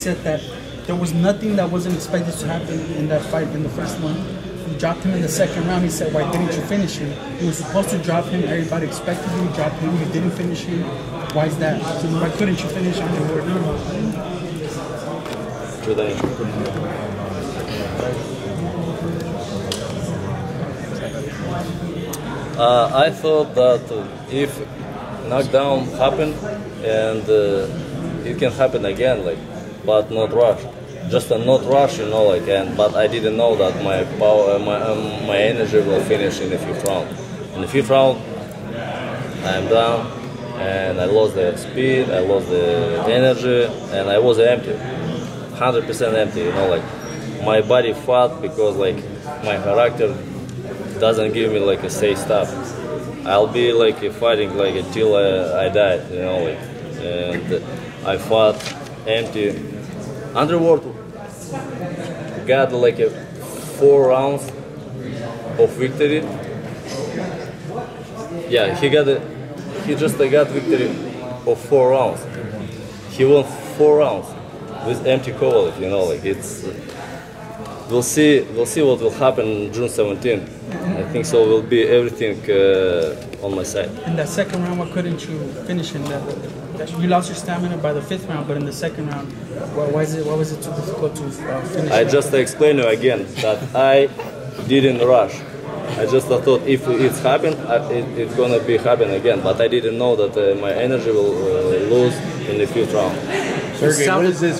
said that there was nothing that wasn't expected to happen in that fight in the first one. You dropped him in the second round. He said, why didn't you finish him? You were supposed to drop him. Everybody expected you to drop him. You didn't finish him. Why is that? So why couldn't you finish him? I thought that if knockdown happened and it can happen again, like, but not rush, just a not rush, you know, like, but I didn't know that my power, my energy will finish in the fifth round. In the fifth round, I'm down and I lost the speed, I lost the energy, and I was empty, 100% empty, you know, like, my body fought because like my character doesn't give me like a safe stop. I'll be like fighting like until I die, you know, like, and I fought empty. Underworld got like 4 rounds of victory. Yeah, he just got victory of 4 rounds. He won 4 rounds with empty Kovalev, you know, like it's. We'll see what will happen June 17th. I think so will be everything on my side. In that second round, why couldn't you finish in that? You lost your stamina by the 5th round, but in the second round, why was it too difficult to finish? I just explained you again that I didn't rush. I just thought if it's happened, it's gonna be happen again. But I didn't know that my energy will lose in the 5th round. Sergey, what is this?